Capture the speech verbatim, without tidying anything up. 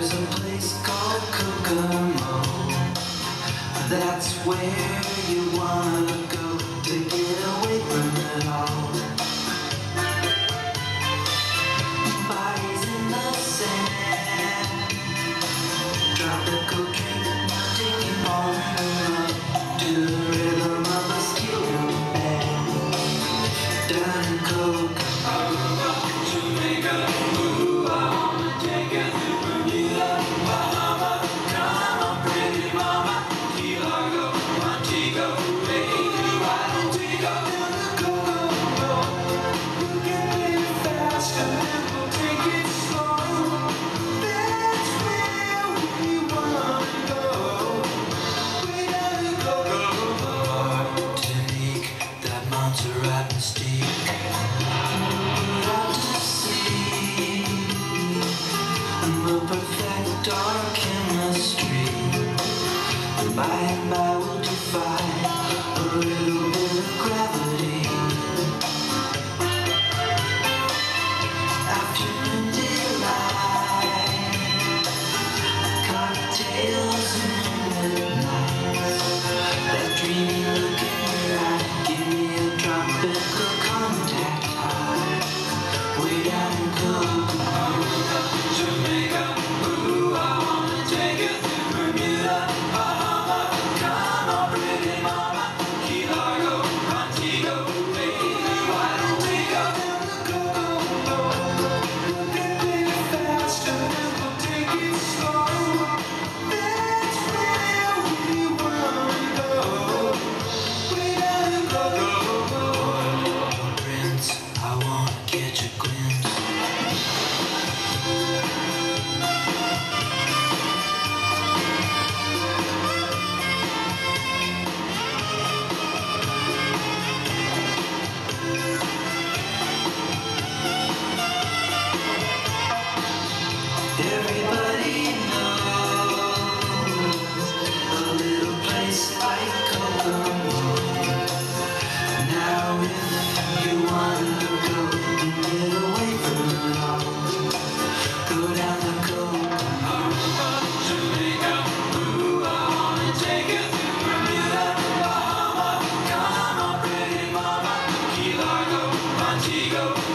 There's a place called Kokomo. That's where you wanna go to get away from it all. Bodies in the sand, tropical drink melting and falling up to the rhythm of a steel drum band. Down in Kokomo, Jamaica, ooh, I wanna take it to Bermuda, Bahama. Come on, pretty mama, Key Largo, Montego, baby, why don't we go to the Kokomo? You can live fast and then we'll take it slow. That's where we wanna go. Way down to Kokomo. Martinique, that Montserrat mystique. Put out to sea, the perfect dark chemistry. By and by we'll defy a little bit of gravity. Afternoon delight, cocktails and moonlit nights. That dreamy look in your eye, give me a tropical contact high. Way down in Kokomo, Jamaica, ooh, I wanna take it to Bermuda, Bahama. Come on, pretty mama, Key Largo, Montego, baby, why don't we go down to Kokomo? You can live fast and then we'll take it slow. That's where we wanna go. Way down to Kokomo. Prince, I wanna catch a glimpse. Everybody knows a little place like Kokomo. Now if you wanna go and get away from it all, go down to Kokomo, Jamaica, ooh, I wanna take it to Bermuda, Bahama. Come on, pretty mama, Key Largo, Montego,